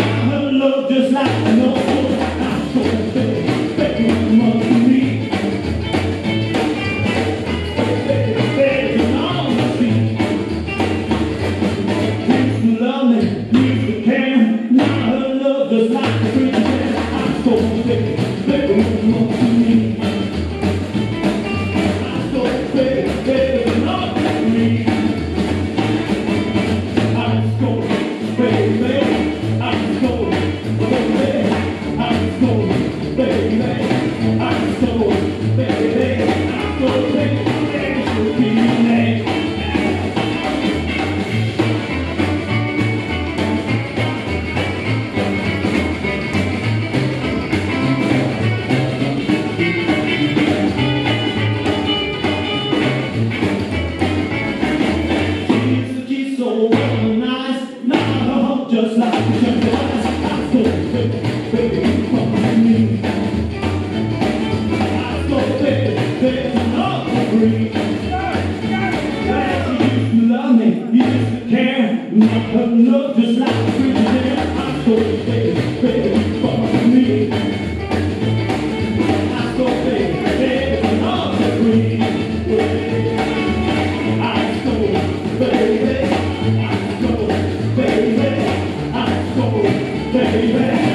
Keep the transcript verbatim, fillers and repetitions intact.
her love just like no other. I'm so baby, baby, come on to me. Baby, baby, come on to me. Used to love me, used to care. Now her love just like a pretty man. I'm so baby, baby, come on to me. I'm so baby, baby, come on to me. I'm so baby. I'm so, baby, I'm so, baby, I'm so, baby, I'm so, baby, should be late. She's, she's so nice, now her heart just like a jungle. I'm so, baby, baby, come to me. I'm so, baby, baby, not agree. Like she used to love me, used to care. Now her love just like a pretty man. I'm so, baby, baby, come to me. I'm so, baby, baby, not agree. I'm so, baby, I'm so, baby, I'm so, baby.